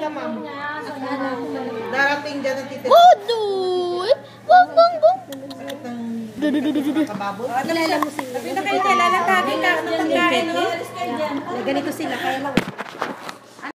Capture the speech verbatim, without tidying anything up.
sila, ma'am. Darating dyan ang titin. Oh, dude! Bong, bong, bong! Kababot. Kilala mo sila. Sabi na kayo, lalakagin ka ng pagkain. Ganito sila, kaya lang.